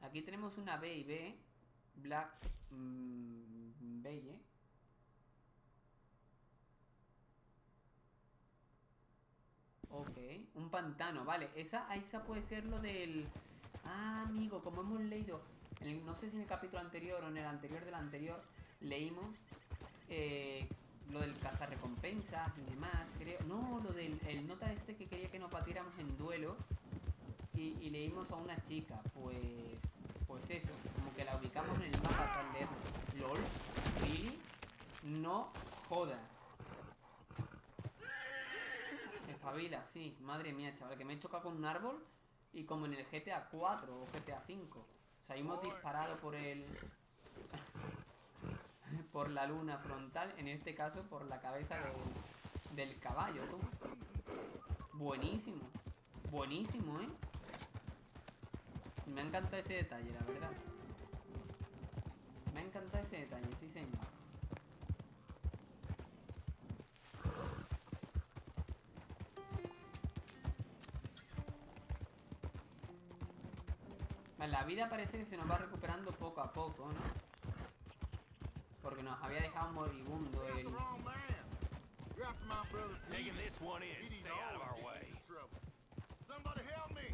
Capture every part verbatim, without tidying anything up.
Aquí tenemos una B y B. Black mmm, Belle. Ok, un pantano, vale. Esa, esa puede ser lo del... Ah, amigo, como hemos leído en el- no sé si en el capítulo anterior o en el anterior del anterior, leímos eh, lo del cazarrecompensas y demás, creo. No, lo del el nota este que quería que nos batiéramos en duelo. Y, y leímos a una chica, pues... Pues eso, como que la ubicamos en el mapa tras leerlo. ¿Lol? ¿Really? No jodas. Espabila, sí. Madre mía, chaval, que me he chocado con un árbol. Y como en el G T A cuatro o G T A cinco. O sea, hemos disparado por el... por la luna frontal. En este caso, por la cabeza del, del caballo, tú. Buenísimo. Buenísimo, ¿eh? Me ha encantado ese detalle, la verdad. Me ha encantado ese detalle, sí señor. Vale, la vida parece que se nos va recuperando poco a poco, ¿no? Porque nos había dejado moribundo el... Taking this one in. Stay out of our way. Somebody help me.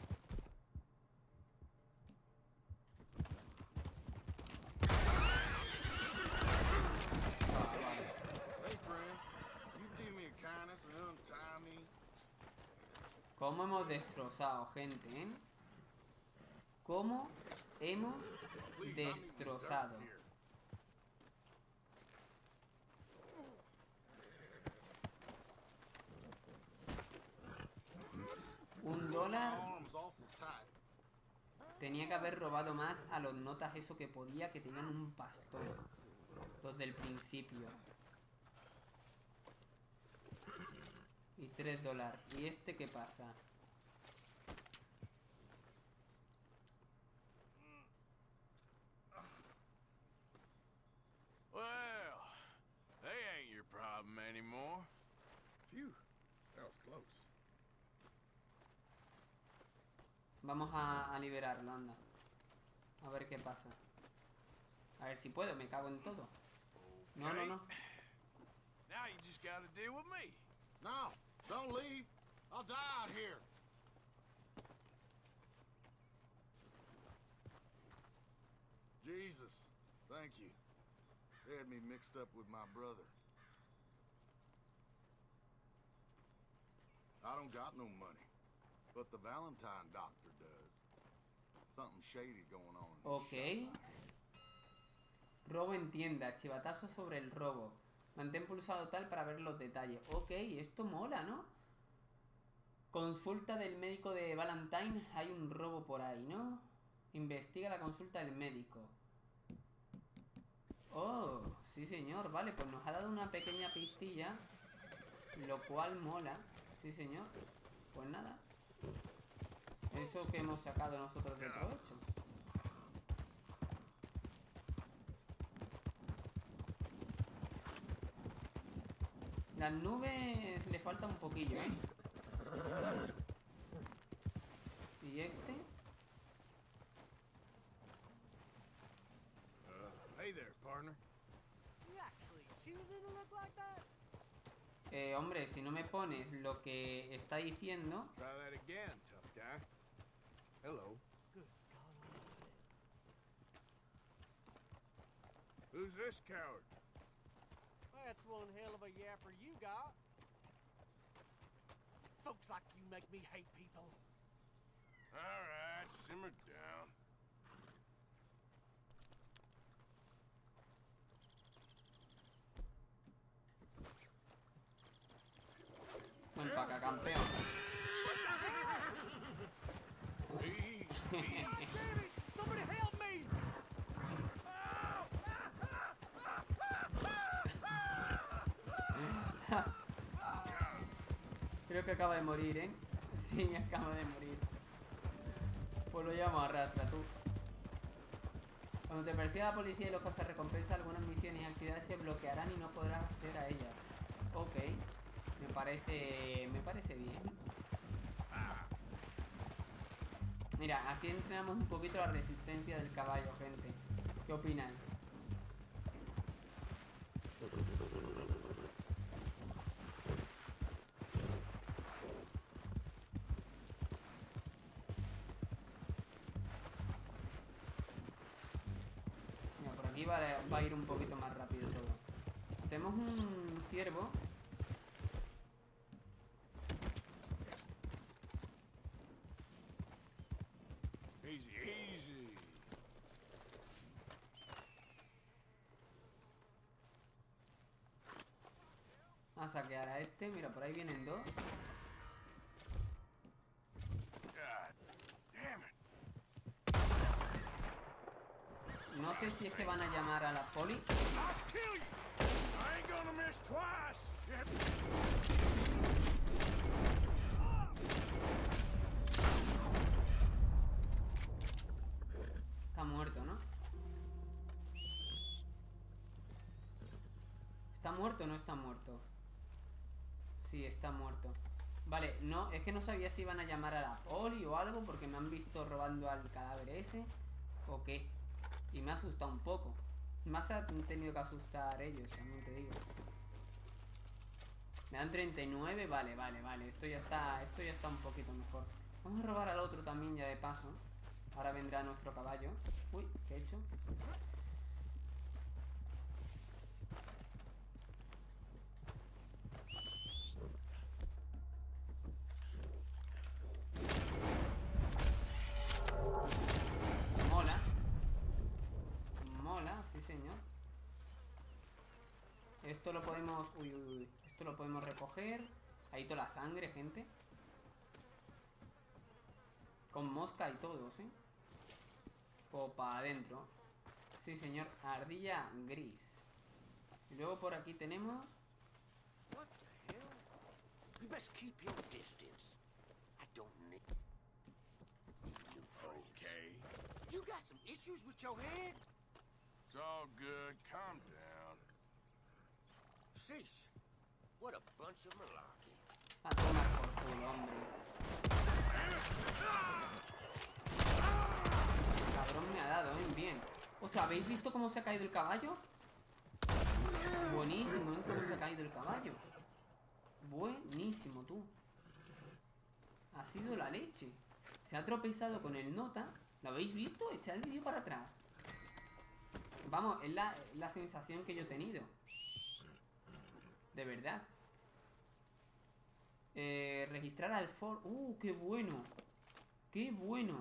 Ah, vale. Hey, friend. You do me a kindness and untie me. ¿Cómo hemos destrozado, gente, eh? ¿Cómo hemos destrozado? Un dólar. Tenía que haber robado más a los notas eso que podía, que tenían un pastor. Los del principio. Y tres dólares. ¿Y este qué pasa? Well, they ain't your problem anymore. Phew, that was close. Vamos a, a liberarlo, anda. A ver qué pasa. A ver si puedo, me cago en todo. No, no, no. Now you just gotta deal with me. No, don't leave. I'll die out here. Jesus, thank you. They had me mixed up with my brother. I don't got no money, but the Valentine doctor does. Something shady going on. in his Ok. shop. Robo en tienda. Chivatazo sobre el robo. Mantén pulsado tal para ver los detalles. Ok, esto mola, ¿no? Consulta del médico de Valentine. Hay un robo por ahí, ¿no? Investiga la consulta del médico. Oh, sí señor. Vale, pues nos ha dado una pequeña pistilla. Lo cual mola. Sí señor. Pues nada. Eso que hemos sacado nosotros de provecho. Las nubes le falta un poquillo, ¿eh? ¿Y este? Uh, hey there, partner. You actually choosing to look like that? Eh, hombre, si no me pones lo que está diciendo... Try that again, tough guy. Hello. Good God. Who's this coward? That's one hell of a yapper you got. Folks like you make me hate people. All right, simmer down. Ven para acá, campeón. Easy, easy. Damn it! Somebody help me! Creo que acaba de morir, ¿eh? Sí, acaba de morir. Pues lo llevamos a rastra, tú. Cuando te persiga la policía y los cazarrecompensas, algunas misiones y actividades se bloquearán y no podrás acceder a ellas. Ok. Me parece... Me parece bien. Mira, así entrenamos un poquito la resistencia del caballo, gente. ¿Qué opináis? Mira, por aquí va, va a ir un poquito más rápido todo. Tenemos un ciervo. Easy, easy. Vamos a saquear a este. Mira, por ahí vienen dos. God damn it. No sé si es que van a llamar a la poli. I'll kill you. I ain't gonna miss twice. Yeah. Está muerto, ¿no? ¿Está muerto o no está muerto? Sí, está muerto. Vale, no, es que no sabía si iban a llamar a la poli o algo, porque me han visto robando al cadáver ese o qué. Y me ha asustado un poco. Más han tenido que asustar ellos, también te digo. Me dan treinta y nueve, vale, vale, vale. Esto ya está, esto ya está un poquito mejor. Vamos a robar al otro también ya de paso. Ahora vendrá nuestro caballo. Uy, ¿qué he hecho? Mola. Mola, sí señor. Esto lo podemos... Uy, uy, uy. Esto lo podemos recoger. Ahí toda la sangre, gente. Con mosca y todos, ¿eh? O para adentro. Sí, señor. Ardilla gris. Y luego por aquí tenemos... What the hell? You best keep your distance. I don't need new friends. Okay. You got some issues with your head? It's all good. Calm down. Sheesh. What a bunch of malarkey. A tomar por culo, hombre. Cabrón me ha dado, ¿eh? Bien. Ostras, ¿habéis visto cómo se ha caído el caballo? Es buenísimo, ¿eh? Cómo se ha caído el caballo. Buenísimo, tú. Ha sido la leche. Se ha tropezado con el nota. ¿Lo habéis visto? Echad el vídeo para atrás. Vamos, es la, la sensación que yo he tenido. De verdad. Eh, registrar al for... ¡Uh, qué bueno! ¡Qué bueno!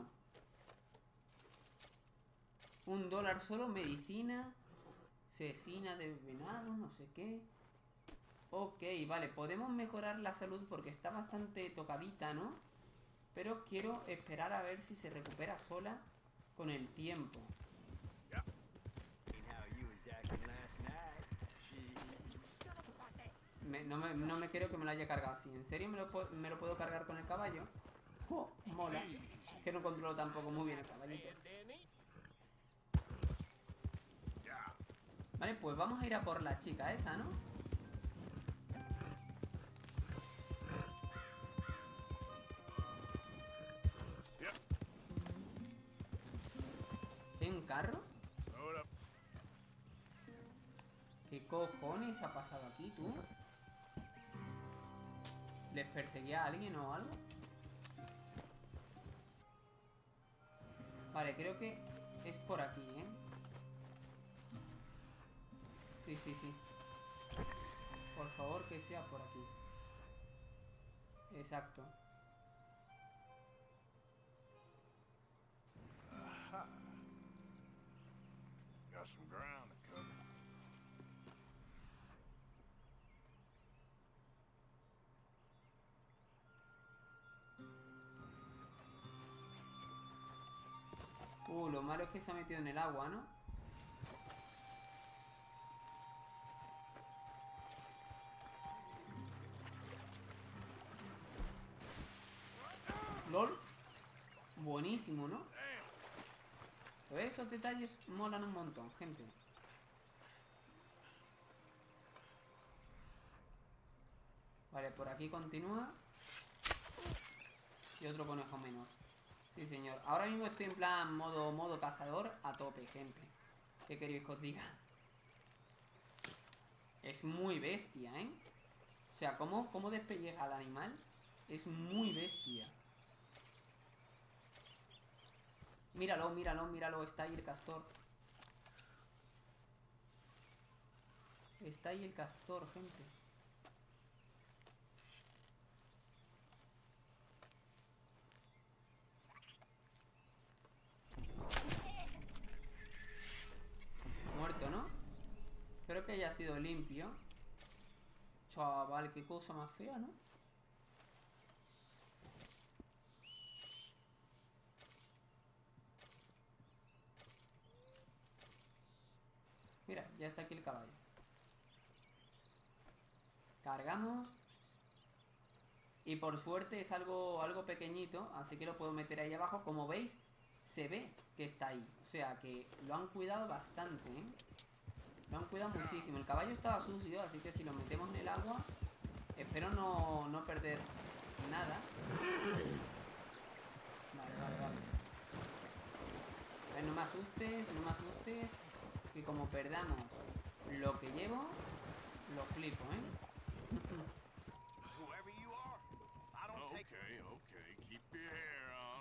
Un dólar solo, medicina. Cecina de venado, no sé qué. Ok, vale, podemos mejorar la salud porque está bastante tocadita, ¿no? Pero quiero esperar a ver si se recupera sola con el tiempo. Me, no, me, no me creo que me lo haya cargado así. ¿En serio me lo, me lo puedo cargar con el caballo? ¡Oh, mola! Es que no controlo tampoco muy bien el caballito. Vale, pues vamos a ir a por la chica esa, ¿no? ¿Hay un carro? ¿Qué cojones ha pasado aquí, tú? ¿Les perseguía a alguien o algo? Vale, creo que es por aquí, ¿eh? Sí, sí, sí. Por favor, que sea por aquí. Exacto. Aha. Got some ground to cover. Uh, lo malo es que se ha metido en el agua, ¿no? LOL. Buenísimo, ¿no? Pues esos detalles molan un montón, gente. Vale, por aquí continúa. Y otro conejo menos. Sí, señor. Ahora mismo estoy en plan modo, modo cazador a tope, gente. ¿Qué queréis que os diga? Es muy bestia, ¿eh? O sea, cómo, cómo despelleja al animal es muy bestia. Míralo, míralo, míralo. Está ahí el castor. Está ahí el castor, gente. Muerto, ¿no? Espero que haya sido limpio. Chaval, qué cosa más fea, ¿no? Mira, ya está aquí el caballo. Cargamos. Y por suerte es algo, algo pequeñito, así que lo puedo meter ahí abajo. Como veis, se ve que está ahí. O sea que lo han cuidado bastante, ¿eh? Lo han cuidado muchísimo. El caballo estaba sucio, así que si lo metemos en el agua, espero no, no perder nada. Vale, vale, vale. A ver, no me asustes, no me asustes. Que como perdamos lo que llevo, lo flipo, ¿eh? Whoever you are, I don't take. Okay, okay. Keep your hair on.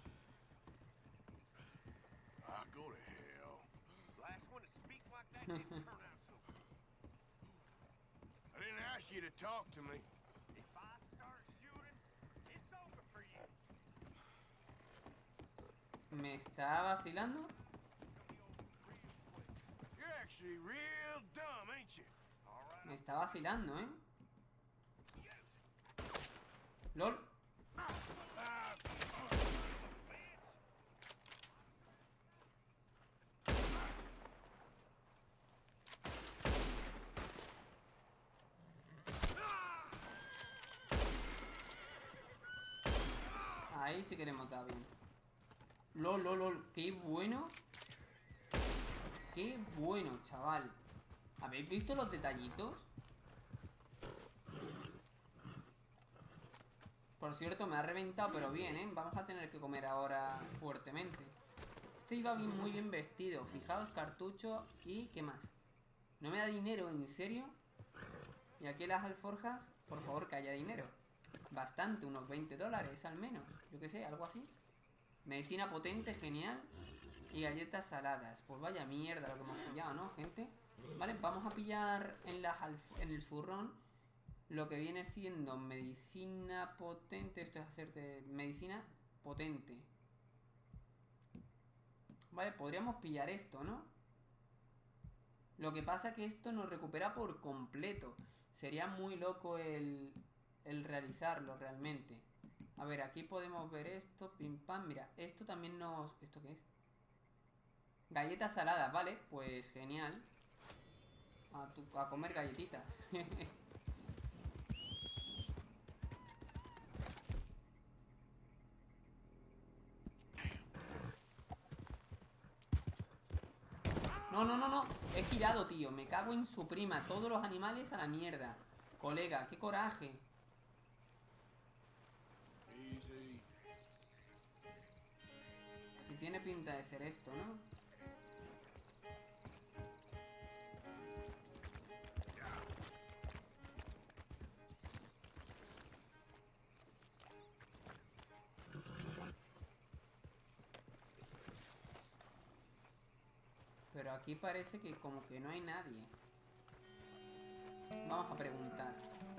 Ah, go to hell. Last one to speak like that didn't turn out so good. I didn't ask you to talk to me. If I start shooting, it's over for you. ¿Me está vacilando? You're actually real dumb, ain't you? All right. Me está vacilando, ¿eh? ¡Lol! Ahí sí que le hemos dado bien. ¡Lol, lol, lol! ¡Qué bueno! ¡Qué bueno, chaval! ¿Habéis visto los detallitos? Por cierto, me ha reventado, pero bien, ¿eh? Vamos a tener que comer ahora fuertemente. Este iba bien, muy bien vestido. Fijaos, cartucho y... ¿qué más? ¿No me da dinero? ¿En serio? Y aquí en las alforjas, por favor, que haya dinero. Bastante, unos veinte dólares al menos. Yo qué sé, algo así. Medicina potente, genial. Y galletas saladas. Pues vaya mierda lo que hemos pillado, ¿no, gente? Vale, vamos a pillar en, las en el zurrón lo que viene siendo medicina potente. Esto es hacerte medicina potente. Vale, podríamos pillar esto, ¿no? Lo que pasa es que esto nos recupera por completo. Sería muy loco el, el realizarlo realmente. A ver, aquí podemos ver esto, pim pam. Mira, esto también nos... ¿Esto qué es? Galletas saladas, vale, pues genial. A, tu, a comer galletitas. No, no, no, no. He girado, tío. Me cago en su prima. Todos los animales a la mierda. Colega, qué coraje. Easy. Y tiene pinta de ser esto, ¿no? Pero aquí parece que como que no hay nadie. Vamos a preguntar.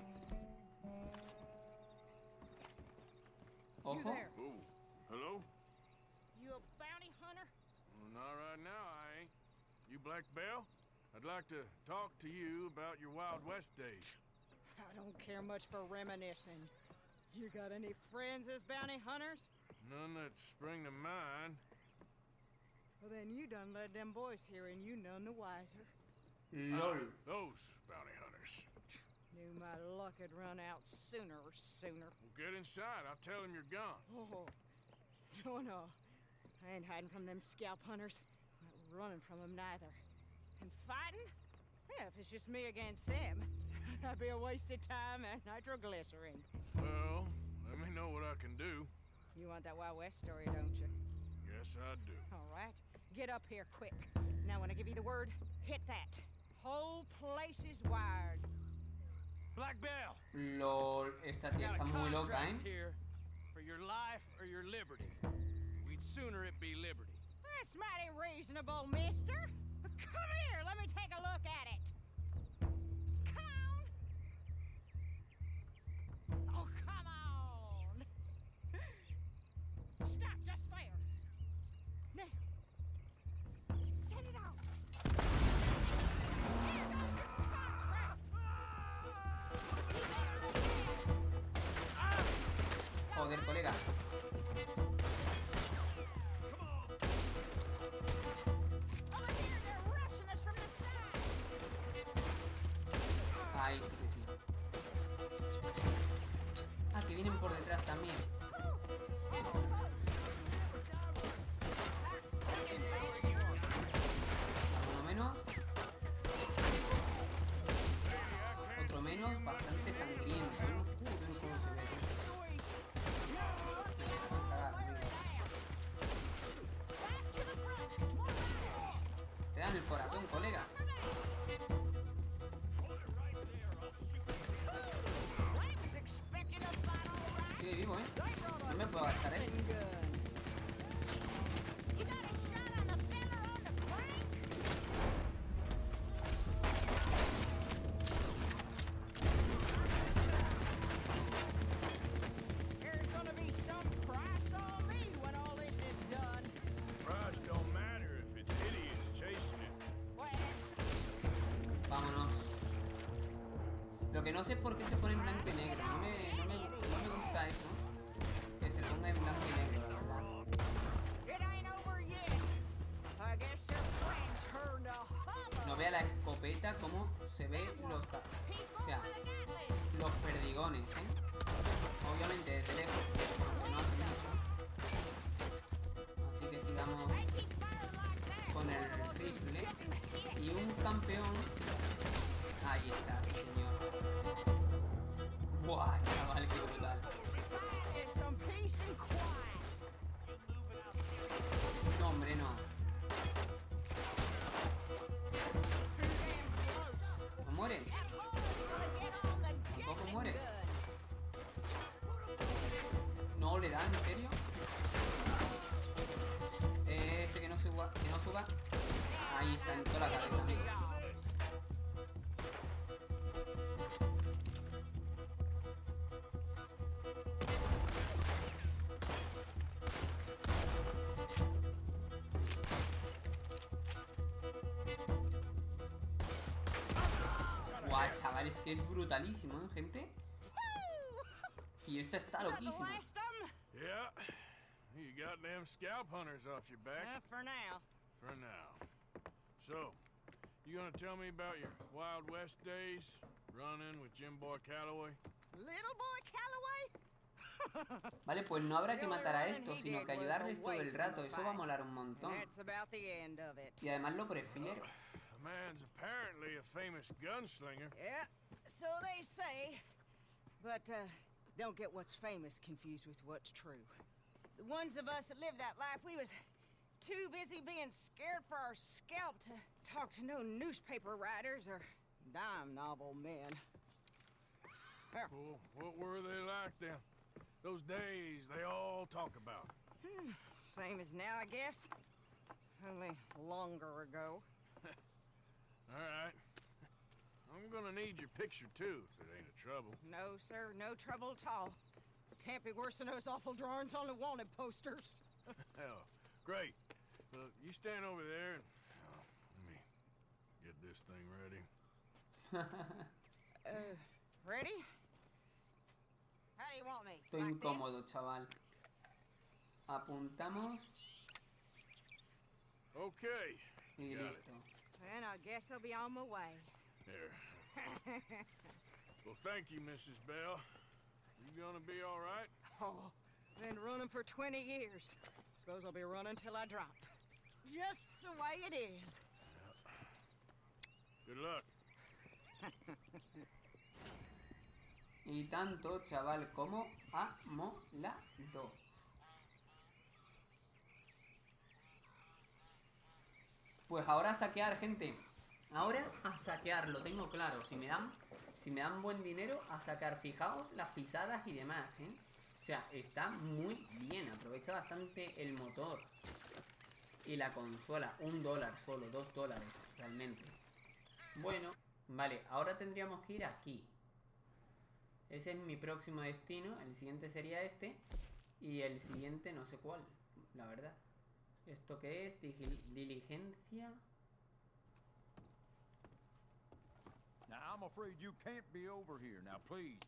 You Ojo. there. Oh, hello? You a bounty hunter? Well, not right now, I ain't. You Black Belle? I'd like to talk to you about your Wild West days. I don't care much for reminiscing. You got any friends as bounty hunters? None that spring to mind. Well, then you done led them boys here and you none the wiser. LOL. Those bounty hunters. Knew my luck had run out sooner or sooner. Well, get inside. I'll tell him you're gone. Oh, no, no. I ain't hiding from them scalp hunters. Not running from them neither. And fighting? Yeah, if it's just me against them, that'd be a waste of time and nitroglycerin. Well, let me know what I can do. You want that Wild West story, don't you? Yes, I do. All right. Get up here quick. Now, when I give you the word, hit that. Whole place is wired. Black Belle. Lol, esta tía Got está a muy loca, contract ¿eh? here for your life or your liberty. We'd sooner it be liberty. That's mighty reasonable, mister. Come here, let me take a look at it. Come on. Oh, come on. Stop just there. Now, set it out. Here goes your contract. You better look at it. Joder, colega. Over here, they're rushing us from the side. Ahí sí que sí. Ah, que vienen por detrás también. Uno menos. Otro menos. Bastante sangriento, ¿no? Joder, cómo se ve. Te dan el corazón, colega. Sigue vivo, ¿eh? No me puedo gastar, ¿eh? There's gonna be some price on me when all this is done. Price don't matter if it's idiots chasing it. Well, it's Vámonos. Lo que no sé es por qué se pone en blanco y negro. No me, no me, no me gusta eso. Que se ponga en blanco y negro, la verdad. It ain't over yet. I guess your friends heard the hubbub. No vea la escopeta cómo se ve los... ca- He's O sea, going for the Gatling. los perdigones, ¿eh? Obviamente desde lejos, porque no hace mucho. Así que sigamos They keep firing like that. con el rifle. Y un campeón... Ahí está, sí, señor. Buah, chaval, qué brutal. Find some peace and quiet. No, hombre, no. Too damn close. ¿No muere? That bull's gonna get on the Tampoco Gatling muere. gun. ¿No le da, en serio? Eh, ese que no suba, que no suba. Ahí está, en toda la cabeza, amigo. Guau, chaval, es que es brutalísimo, ¿eh, gente? Y esta está Is that the loquísima. last of 'em? Yeah. You got them scalp hunters off your back Uh, for now. for now. So, you gonna tell me about your Wild West days? Running with Jim Boy Calloway? Little boy Calloway? Vale, pues no habrá que matar a estos, sino que ayudarles todo el rato. Eso va a molar un montón. That's about the end of it. Y además lo prefiero. The man's apparently a famous gunslinger. Yeah, so they say. But uh, don't get what's famous confused with what's true. The ones of us that lived that life, we was too busy being scared for our scalp to talk to no newspaper writers or dime novel men. Well, what were they like then? Those days they all talk about. Same as now, I guess. Only longer ago. All right. I'm gonna need your picture too, if it ain't a trouble. No, sir, no trouble at all. Can't be worse than those awful drawings on the wanted posters. Hell, great. Look, you stand over there and oh, let me get this thing ready. Uh, ready? How do you want me? Estoy Like incómodo, chaval. Apuntamos Okay. y Got it. listo. this? And I guess they'll be on my way. There. Well, thank you, Missus Bell. You gonna be all right? Oh, been running for twenty years. Suppose I'll be running till I drop. Just the way it is. Good luck. Y tanto, chaval, como ha molado. Pues ahora a saquear, gente. Ahora a saquear, lo tengo claro. Si me dan, si me dan buen dinero, a sacar. Fijaos las pisadas y demás, ¿eh? O sea, está muy bien. Aprovecha bastante el motor. Y la consola. Un dólar solo, dos dólares, realmente. Bueno, vale, ahora tendríamos que ir aquí. Ese es mi próximo destino. El siguiente sería este. Y el siguiente no sé cuál, la verdad. ¿Esto qué es? Digi- Diligencia. Now, I'm afraid you can't be over here. Now, please.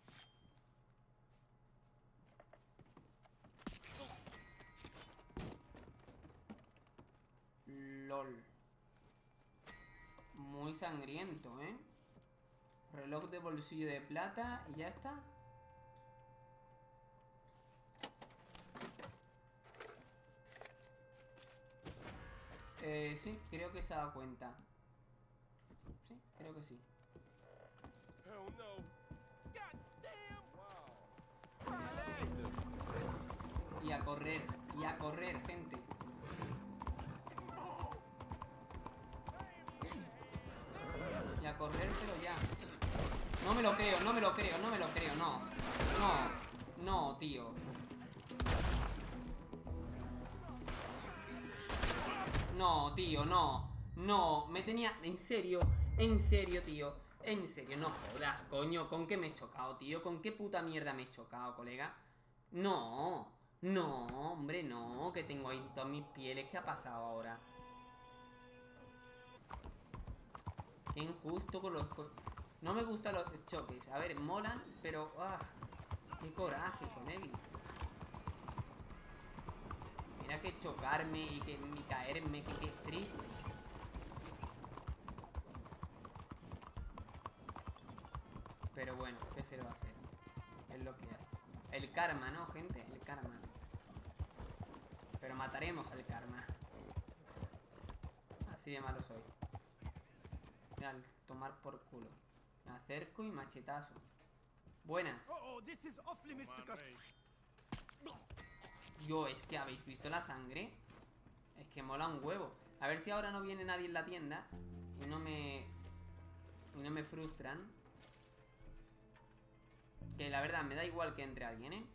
LOL. Muy sangriento, ¿eh? Reloj de bolsillo de plata y ya está. Eh, sí, creo que se ha dado cuenta. Sí, creo que sí. Hell no. Y a correr, y a correr, gente. Y a correr, pero ya. No me lo creo, no me lo creo, no me lo creo, no. No, no, tío. No, tío, no. No, me tenía... En serio, en serio, tío. En serio, no jodas, coño. ¿Con qué me he chocado, tío? ¿Con qué puta mierda me he chocado, colega? No, no, hombre, no. Que tengo ahí todas mis pieles. ¿Qué ha pasado ahora? Qué injusto con los... No me gustan los choques. A ver, molan, pero... ¡Ah! ¡Qué coraje, colegui! Mira que chocarme y que y caerme, que, que triste. Pero bueno, ¿qué se le va a hacer? Es lo que hay. El karma, ¿no, gente? El karma. Pero mataremos al karma. Así de malo soy. Mira, al tomar por culo. Me acerco y machetazo. Buenas. Oh, this is off limits to cust- Yo, es que habéis visto la sangre. Es que mola un huevo. A ver si ahora no viene nadie en la tienda y no me... Y no me frustran. Que la verdad me da igual que entre alguien, ¿eh?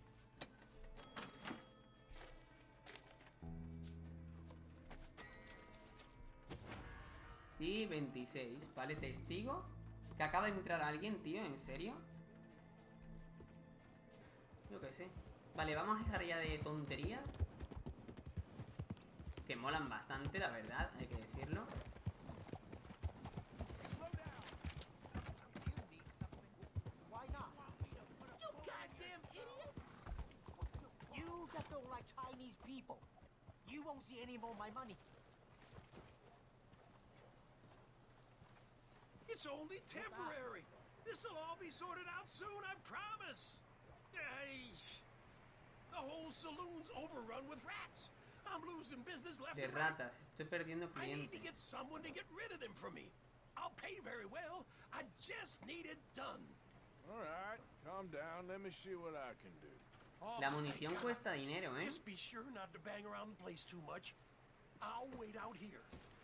Y veintiséis, ¿vale? Testigo. Que acaba de entrar alguien, tío, ¿en serio? Yo qué sé. Vale, vamos a dejar ya de tonterías. Que molan bastante, la verdad, hay que decirlo. Why not? You goddamn idiot! You just don't like Chinese people. You won't see any more of my money. It's only temporary. This'll all be sorted out soon, I promise. Hey, the whole saloon's overrun with rats. I'm losing business left De and right. ratas, estoy perdiendo I need to clientes. get someone to get rid of them for me. I'll pay very well. I just need it done. All right, calm down. Let me see what I can do. Oh, La thank munición God. cuesta dinero, ¿eh? Just be sure not to bang around the place too much. I'll wait out here.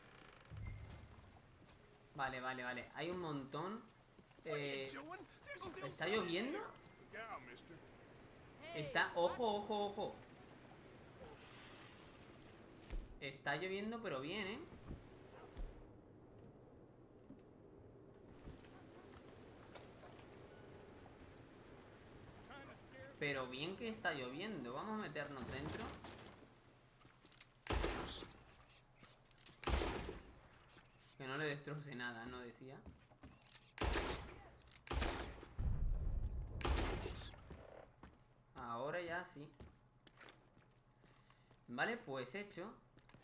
Vale, vale, vale. Hay un montón. What are Eh, you doing? There's still ¿Está some lloviendo? here. Look out, mister. Está... Ojo, ojo, ojo. Está lloviendo, pero bien, ¿eh? Pero bien que está lloviendo. Vamos a meternos dentro. Que no le destroce nada, no decía. Ahora ya sí. Vale, pues hecho.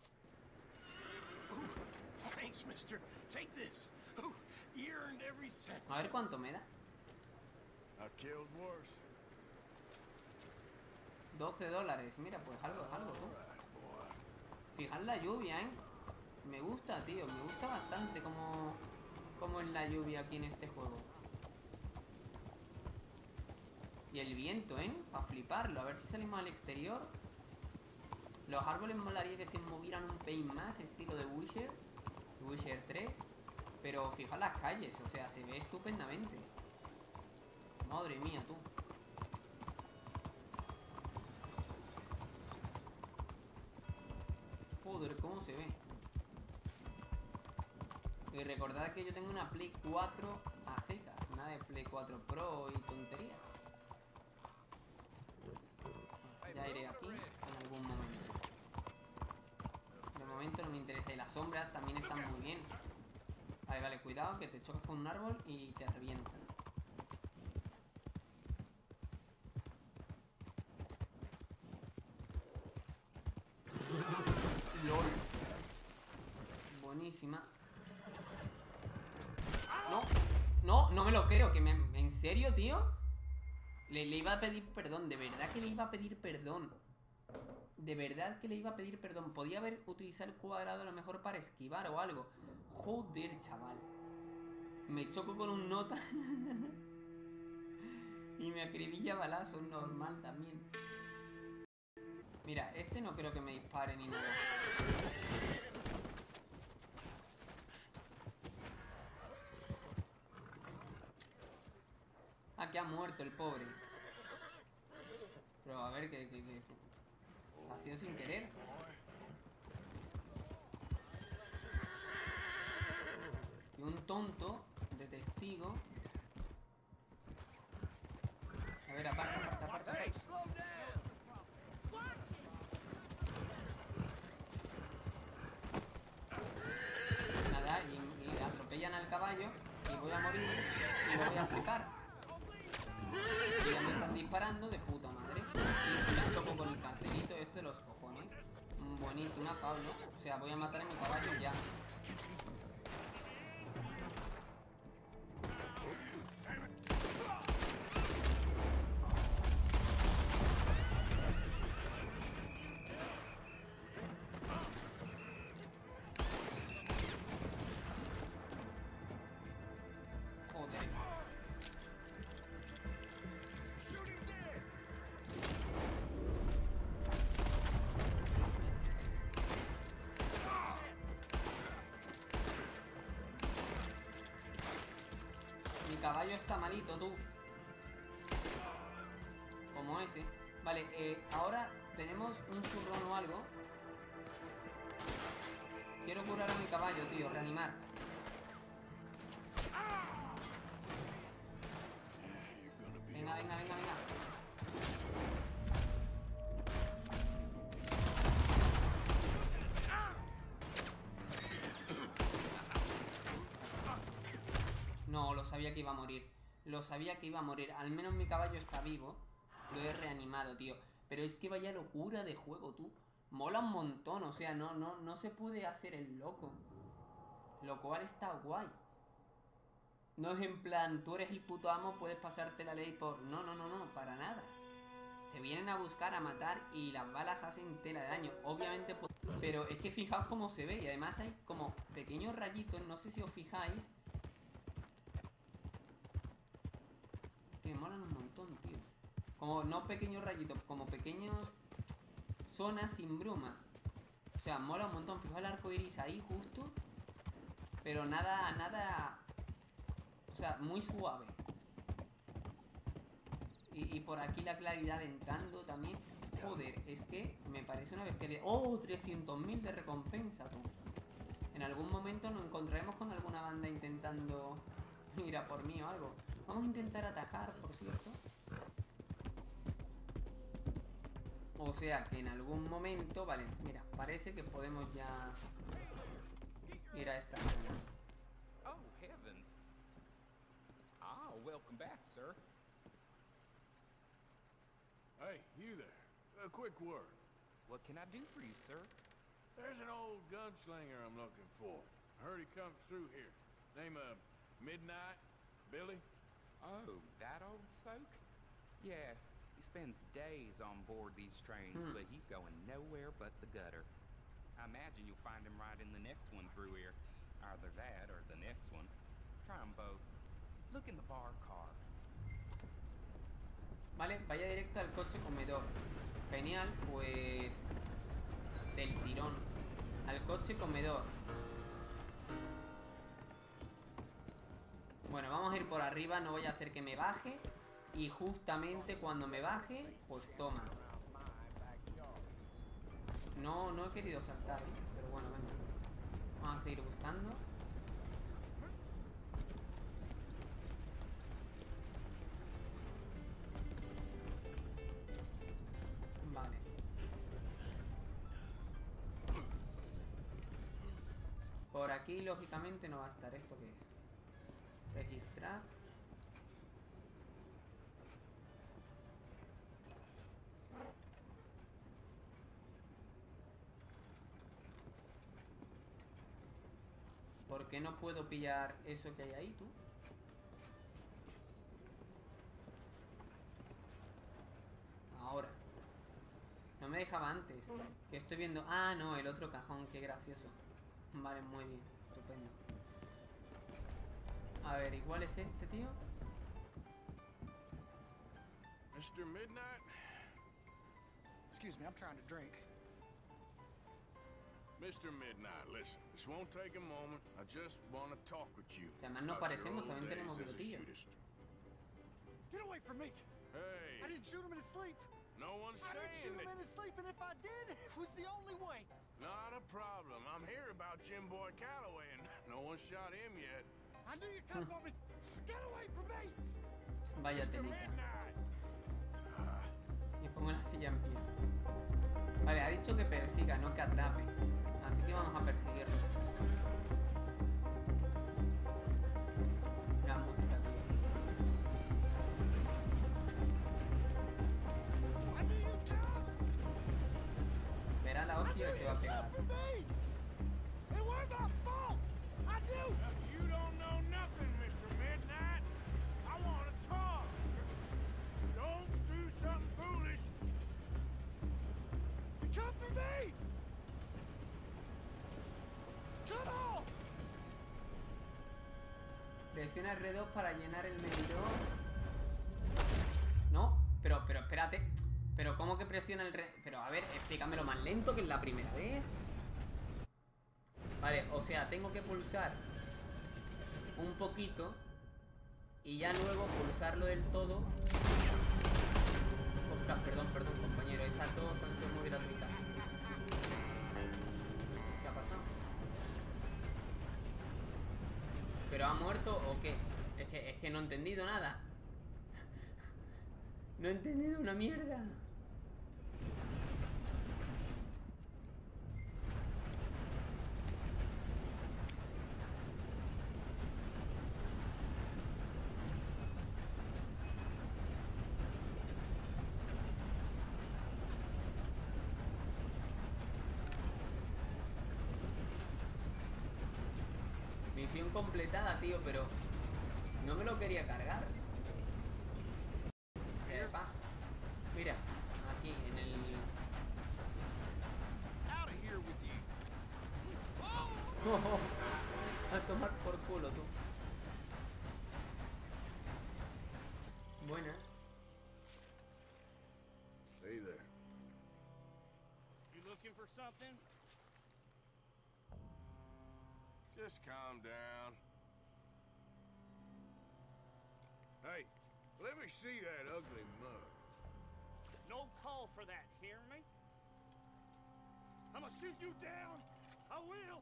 Thanks, mister. Take this. Ooh, you earned every cent. A ver cuánto me da. I killed worse. doce dólares. Mira, pues algo, algo, tú. Fijad la lluvia, ¿eh? Me gusta, tío. Me gusta bastante como, como en la lluvia aquí en este juego. Y el viento, ¿eh? Para fliparlo. A ver si salimos al exterior. Los árboles molaría que se movieran un pelín más, estilo de Witcher. Witcher tres. Pero fijaos las calles, o sea, se ve estupendamente. Madre mía, tú. Joder, cómo se ve. Y recordad que yo tengo una Play cuatro a secas, una de Play cuatro Pro y tonterías. Ya iré aquí en algún momento. De momento no me interesa. Y las sombras también están muy bien. Vale, vale, cuidado que te chocas con un árbol y te revientas. LOL. Buenísima. No, no, no me lo creo. Que me, ¿en serio, tío? Le, le iba a pedir perdón. De verdad que le iba a pedir perdón. De verdad que le iba a pedir perdón. Podía haber utilizado el cuadrado a lo mejor para esquivar o algo. Joder, chaval. Me choco con un nota. Y me acribilla balazos, normal también. Mira, este no creo que me dispare ni nada. Ah, que ha muerto el pobre. Pero a ver, que, que, que... ha sido sin querer. Y un tonto de testigo. A ver, aparta, aparta, aparta. Nada, y, y atropellan al caballo. Y voy a morir. Y lo voy a flipar. Y ya me están disparando de puta madre. Y me choco con el cartelito este de los cojones. Buenísima, Pablo. O sea, voy a matar a mi caballo ya. Mi caballo está malito, tú. Como ese. Vale, eh, ahora tenemos un zurrón o algo. Quiero curar a mi caballo, tío, reanimar. Venga, venga, venga, venga. No, lo sabía que iba a morir. Lo sabía que iba a morir. Al menos mi caballo está vivo. Lo he reanimado, tío. Pero es que vaya locura de juego, tú. Mola un montón. O sea, no, no, no se puede hacer el loco. Lo cual está guay. No es en plan, tú eres el puto amo, puedes pasarte la ley por... No, no, no, no, para nada. Te vienen a buscar, a matar y las balas hacen tela de daño. Obviamente, pues... pero es que fijaos cómo se ve. Y además hay como pequeños rayitos, no sé si os fijáis. Que me molan un montón, tío. Como, no pequeños rayitos, como pequeños zonas sin bruma. O sea, mola un montón. Fijaos el arco iris ahí justo. Pero nada, nada... O sea, muy suave. Y, y por aquí la claridad entrando también. Joder, es que me parece una bestialidad. ¡Oh! trescientos mil de recompensa, tú. En algún momento nos encontraremos con alguna banda intentando ir a por mí o algo. Vamos a intentar atajar, por cierto. O sea que en algún momento... Vale, mira, parece que podemos ya ir a esta zona. Oh, heavens. Ah, welcome back, sir. Hey, you there. A quick word. What can I do for you, sir? There's an old gunslinger I'm looking for. I heard he comes through here. Name of Midnight? Billy? Oh, that old soak? Yeah, he spends days on board these trains, Hmm. but he's going nowhere but the gutter. I imagine you'll find him right in the next one through here. Either that or the next one. Try them both. Look in the bar car. Vale, vaya directo al coche comedor. Genial, pues... del tirón. Al coche comedor. Bueno, vamos a ir por arriba, no voy a hacer que me baje. Y justamente cuando me baje, pues toma. No, no he querido saltar, ¿eh? Pero bueno, venga. Vamos a seguir buscando. Vale. Por aquí, lógicamente, no va a estar. ¿Esto qué es? Registrar. ¿Por qué no puedo pillar eso que hay ahí, tú? Ahora. No me dejaba antes. Que estoy viendo... Ah, no, el otro cajón. Qué gracioso. Vale, muy bien. Estupendo. A ver, ¿igual es este, tío? Mister Midnight? Excuse me, I'm trying to drink. Mister Midnight, listen, this won't take a moment. I just want to talk with you. Que además no about your parecemos, old también tenemos days as a bigotillo. shootist. Get away from me! Hey, I didn't shoot him in his sleep. no one's I didn't shoot saying him that. in his sleep, and if I did, it was the only way. Not a problem. I'm here about Jim Boy Calloway, and no one shot him yet. I knew you'd come for me. Get away from me! Vaya Mister telita. Midnight. Y pongo la silla en pie. Vale, ha dicho que persiga, no que atrape. Así que vamos a perseguirlo. La música, tío. Verá la hostia y se va a pegar. You don't know nothing, Mister Midnight. I want to talk. Don't do something foolish. Come for me! Come on! Presiona R dos para llenar el medidor. No, pero, pero espérate. Pero ¿cómo que presiona el re... Pero a ver, explícamelo más lento que es la primera vez. Vale, o sea, tengo que pulsar un poquito y ya luego pulsarlo del todo. Ostras, perdón, perdón, compañero. Esas dos han sido muy gratuitas. ¿Qué ha pasado? ¿Pero ha muerto o qué? Es que, es que no he entendido nada. No he entendido una mierda. Misión completada, tío, pero no me lo quería cargar. De paso. Mira, aquí en el... Out of here with you. A tomar por culo, tú. Buenas. Hey there. You looking for something? Just calm down. Hey, let me see that ugly mug. No call for that, hear me? I'ma shoot you down. I will.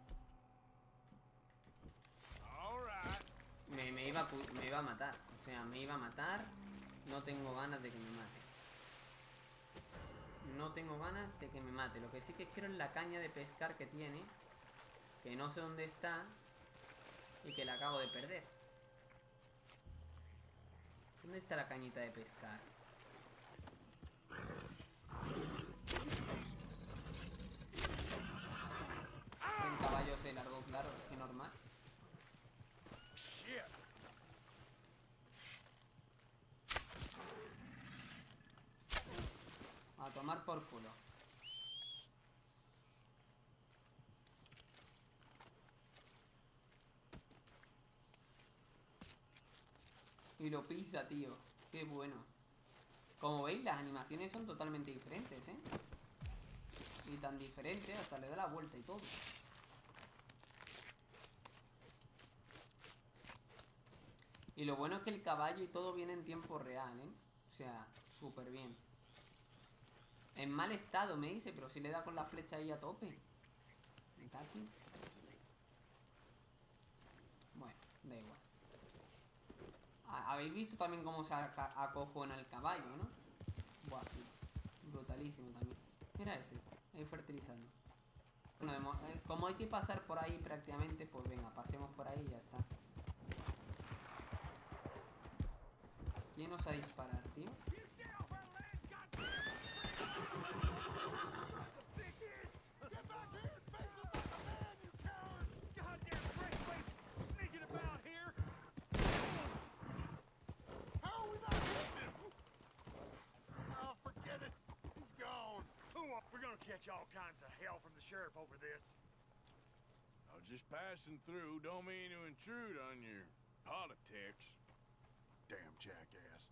All right. Me, me, iba a, pu- me iba a matar. O sea, me iba a matar. No tengo ganas de que me mate. No tengo ganas de que me mate. Lo que sí que quiero es la caña de pescar que tiene. Que no sé dónde está. Y que la acabo de perder. ¿Dónde está la cañita de pescar? El caballo se largó, claro, es que normal. Shit. A tomar por culo. Y lo pisa, tío. Qué bueno. Como veis, las animaciones son totalmente diferentes, ¿eh? Y tan diferentes, hasta le da la vuelta y todo. Y lo bueno es que el caballo y todo viene en tiempo real, ¿eh? O sea, súper bien. En mal estado, me dice, pero si le da con la flecha ahí a tope. ¿Me cachi? Bueno, da igual. Habéis visto también cómo se acojona el caballo, ¿no? Buah, brutalísimo también. Mira ese, ahí fertilizando. Bueno, como hay que pasar por ahí prácticamente, pues venga, pasemos por ahí y ya está. ¿Quién nos va a disparar, tío? Catch all kinds of hell from the sheriff over this. I was just passing through. Don't mean to intrude on your politics. Damn jackass.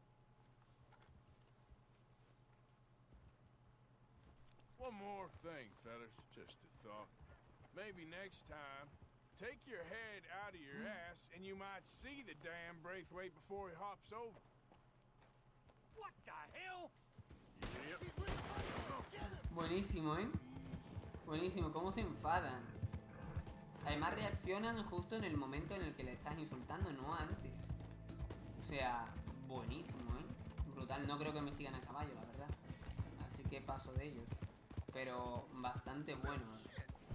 One more thing, fellas. Just a thought. Maybe next time, take your head out of your ass and you might see the damn Braithwaite before he hops over. What the hell? Yep. Buenísimo, ¿eh? Buenísimo, cómo se enfadan. Además reaccionan justo en el momento en el que le estás insultando, no antes. O sea, buenísimo, ¿eh? Brutal, no creo que me sigan a caballo, la verdad. Así que paso de ellos. Pero bastante buenos.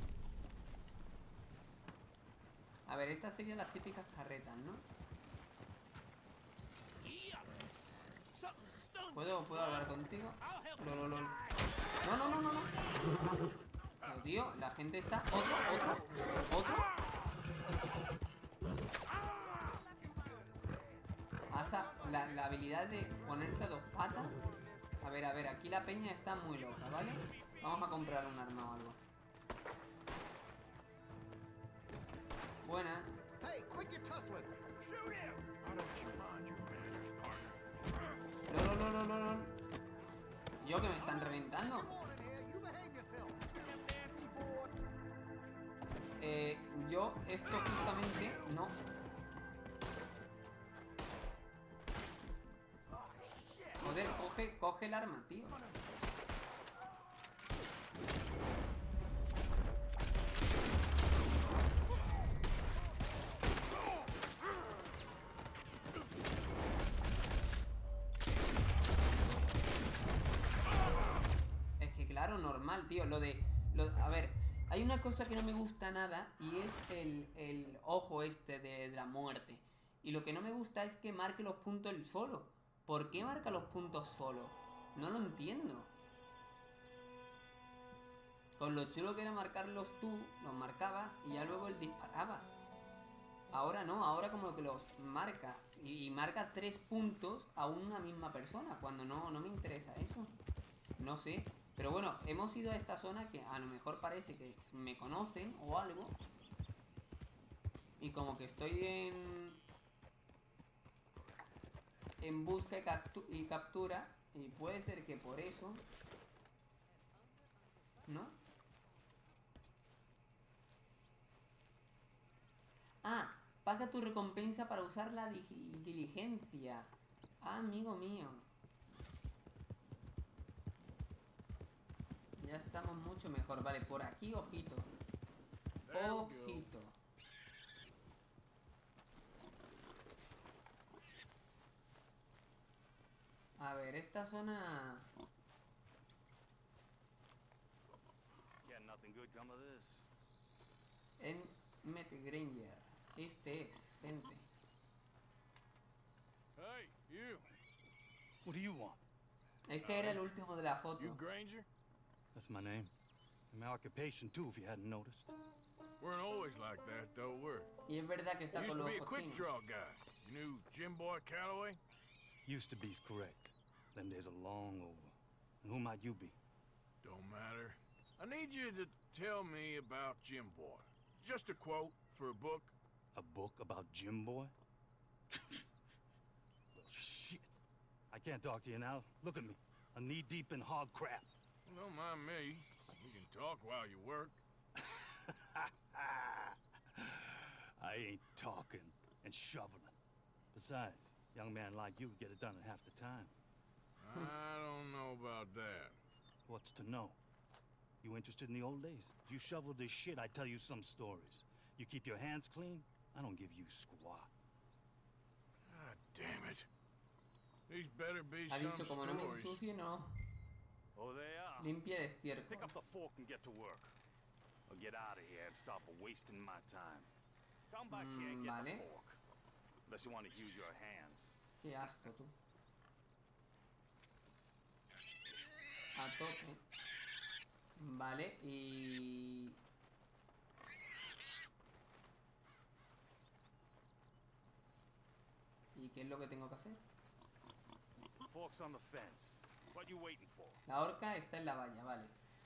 A ver, estas serían las típicas carretas, ¿no? ¿Puedo, ¿puedo hablar contigo? Lol, lol. No, no, no, no, no. Pero, tío, la gente está... ¿Otro? ¿Otro? ¿Otro? Asa, la, la habilidad de ponerse a dos patas. A ver, a ver, aquí la peña está muy loca, ¿vale? Vamos a comprar un arma o algo. Buenas. Hey, quit your tussling. Shoot him! Why don't you mind your manners, partner? No, no, no, no, no. Yo que me están reventando. Eh, yo esto justamente no. Joder, coge, coge el arma, tío. Es que claro, normal, tío. Lo de... Lo, a ver, hay una cosa que no me gusta nada y es el, el ojo este de, de la muerte. Y lo que no me gusta es que marque los puntos él solo. ¿Por qué marca los puntos solo? No lo entiendo. Con lo chulo que era marcarlos tú, los marcabas y ya luego él disparaba. Ahora no, ahora como que los marca. Y, y marca tres puntos a una misma persona, cuando no, no me interesa eso. No sé. Pero bueno, hemos ido a esta zona que a lo mejor parece que me conocen o algo. Y como que estoy en... en busca y, captu y captura. Y puede ser que por eso... ¿no? Ah, paga tu recompensa para usar la diligencia. Ah, amigo mío. Ya estamos mucho mejor. Vale, por aquí, ojito. Ojito. A ver, esta zona... En Met Granger. Este es, gente. Hey, you. What do you want? Este era el último de la foto. You Granger? That's my name. And my occupation, too, if you hadn't noticed. Weren't always like that, though, were we? Y es verdad que está Used con to los be a ojos quick chinos. draw guy. You knew Jim Boy Calloway? Used to be's correct. Them days are long over. And who might you be? Don't matter. I need you to tell me about Jim Boy. Just a quote for a book. A book about Jim Boy? Well, shit. I can't talk to you now. Look at me. I'm knee-deep in hog crap. Well, don't mind me. We can talk while you work. I ain't talking and shoveling. Besides, a young man like you get it done in half the time. I don't know about that. What's to know? You interested in the old days? You shovel this shit, I tell you some stories. You keep your hands clean, I don't give you squat. God damn it. These better be Ha some dicho, como no me stories. ensucie, no. Oh, they are. Limpia el estiércol. Pick up the fork and get to work. Or get out of here and stop wasting my time. Come back here and Mm, get vale. the fork. Unless you want to use your hands. Qué asco, tú. A tope. Vale, y... ¿Y qué es lo que tengo que hacer? Fork's on the fence. What you waiting for? La horca está en la valla, vale.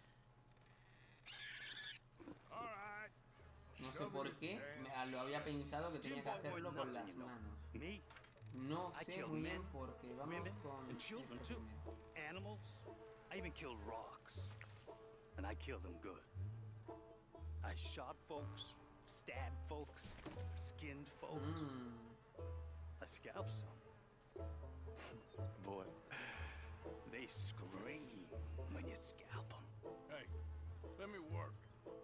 All right. No sé Shove por it, qué, damn me- lo había pensado que tenía que Jimbo hacerlo wasn't con nothing, las you know. manos. Me? No I sé killed muy bien men, por qué. Vamos women, con and children esto too. primero. Animals. I even killed rocks. And I killed them good. I shot folks, stabbed folks, skinned folks. Mm. I scalped some. Boy, they scream when you scalp them. Hey, let me work.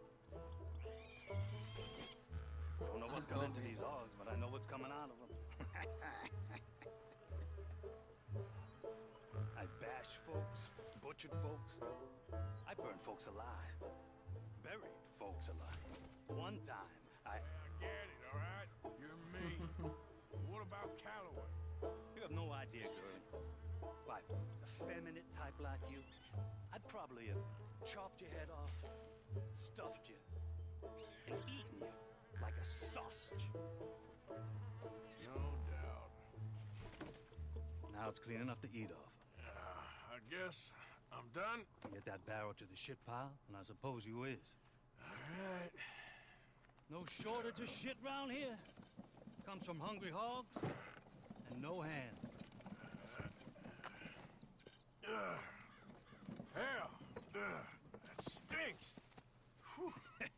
Don't know what's Ah, gone into okay. these hogs, but I know what's coming out of them. I bashed folks, butchered folks. I burned folks alive. Buried folks alive. One time, I... I get it, all right? You're me. What about Calloway? You have no idea, girlie. Why, a feminine type like you, I'd probably have chopped your head off, stuffed you, and eaten you like a sausage. No doubt. Now it's clean enough to eat off. Uh, I guess I'm done. Get that barrel to the shit pile, and I suppose you is. All right. No shortage of shit round here. Comes from hungry hogs and no hands. Ugh. Hell, ugh, that stinks. Whew.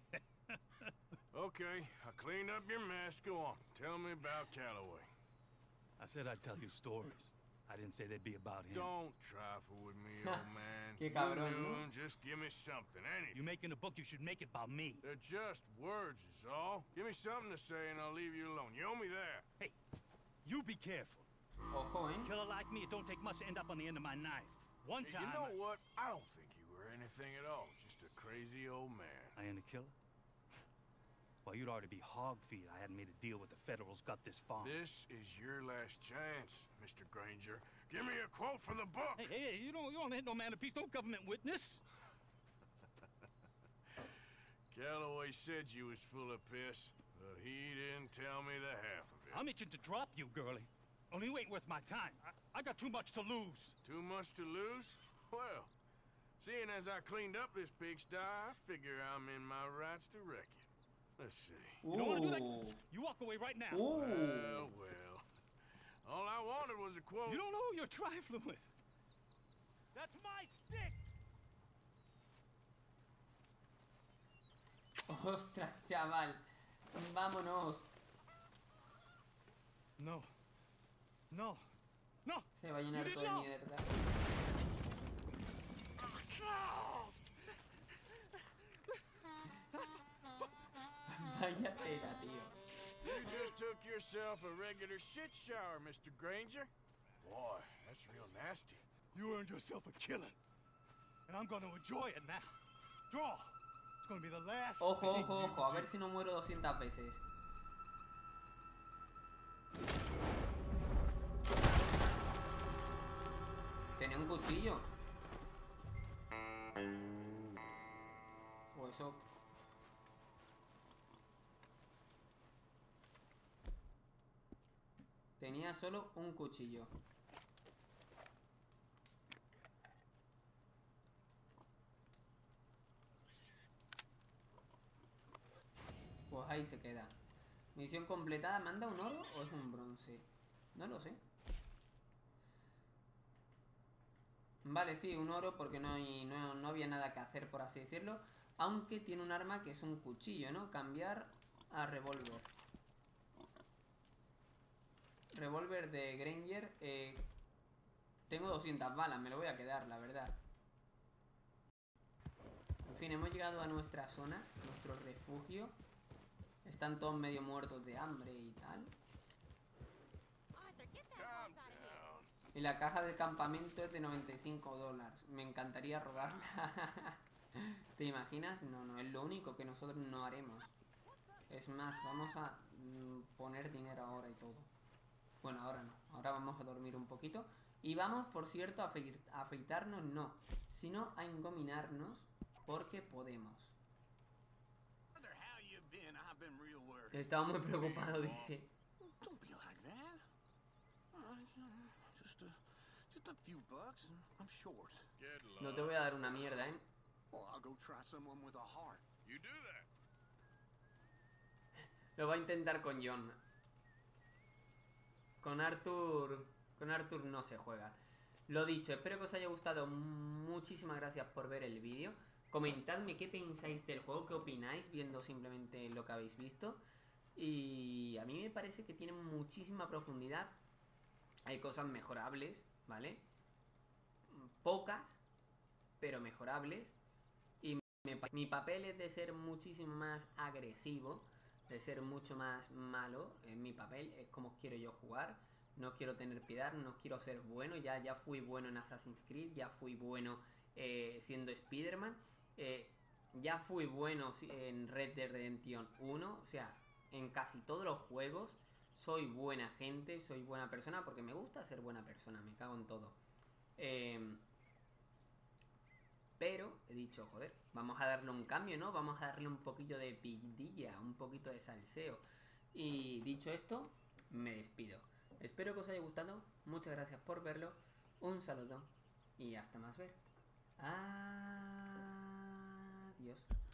Okay, I cleaned up your mess. Go on, tell me about Calloway. I said I'd tell you stories. I didn't say they'd be about him. Don't trifle with me, old man. Qué You cabrón, knew ¿no? him, just give me something, anything. You making a book, you should make it about me. They're just words, is all. Give me something to say and I'll leave you alone. You owe me that. Hey, you be careful. Ojo, ¿eh? Killer like me, it don't take much to end up on the end of my knife. One Hey, time... you know what? I don't think you were anything at all. Just a crazy old man. I ain't a killer? Well, you'd already be hog feed. I hadn't made a deal with the Federals, got this far. This is your last chance, Mister Granger. Give me a quote for the book. Hey, hey, hey, you don't, you don't hit no man of peace, no government witness. Calloway said you was full of piss, but he didn't tell me the half of it. I'm itching to drop you, girlie. Only you ain't worth my time. I, I got too much to lose. Too much to lose? Well, seeing as I cleaned up this pigsty, I figure I'm in my rights to wreck it. Let's see. You don't want to do that? Ooh. You walk away right now. Ooh. Well, well. All I wanted was a quote. You don't know who you're trifling with. That's my stick! Ostras, chaval. Vámonos. No. No. No. Se va a llenar You todo de didn't know. mierda. Vaya tela, tío. You just took yourself a regular shit shower, Mister Granger. Boy, that's real nasty. You earned yourself a killing. And I'm going to enjoy it now. Draw. It's going to be the last Ojo, thing ojo, you ojo. A do. ver si no muero doscientas veces. ¿Tenía un cuchillo? O eso... Tenía solo un cuchillo. Pues ahí se queda. Misión completada. ¿Manda un oro o es un bronce? No lo sé. Vale, sí, un oro porque no, hay, no, no había nada que hacer, por así decirlo. Aunque tiene un arma que es un cuchillo, ¿no? Cambiar a revólver. revólver de Granger. Eh, tengo doscientas balas, me lo voy a quedar, la verdad. En fin, hemos llegado a nuestra zona, nuestro refugio. Están todos medio muertos de hambre y tal. Y la caja del campamento es de noventa y cinco dólares. Me encantaría robarla. ¿Te imaginas? No, no, es lo único que nosotros no haremos. Es más, vamos a mm, poner dinero ahora y todo. Bueno, ahora no. Ahora vamos a dormir un poquito. Y vamos, por cierto, a, afe a afeitarnos, no. Sino a engominarnos, porque podemos. Estaba muy preocupado, dice. No te voy a dar una mierda, ¿eh? Lo va a intentar con John. Con Arthur... Con Arthur no se juega. Lo dicho, espero que os haya gustado. Muchísimas gracias por ver el vídeo. Comentadme qué pensáis del juego, qué opináis viendo simplemente lo que habéis visto. Y a mí me parece que tiene muchísima profundidad. Hay cosas mejorables, ¿vale? Pocas, pero mejorables. Y me, mi papel es de ser muchísimo más agresivo, de ser mucho más malo. En mi papel es como quiero yo jugar. No quiero tener piedad, no quiero ser bueno. Ya, ya fui bueno en Assassin's Creed, ya fui bueno eh, siendo Spider-Man. Eh, ya fui bueno en Red Dead Redemption uno. O sea, en casi todos los juegos soy buena gente, soy buena persona, porque me gusta ser buena persona, me cago en todo. Eh, pero he dicho, joder, vamos a darle un cambio, ¿no? Vamos a darle un poquito de pidilla, un poquito de salseo. Y dicho esto, me despido. Espero que os haya gustado, muchas gracias por verlo, un saludo y hasta más ver. Adiós.